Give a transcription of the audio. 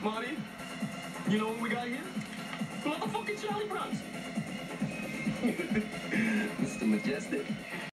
Marty, you know what we got here? Motherfucking Charlie Bronson. Mr. Majestic.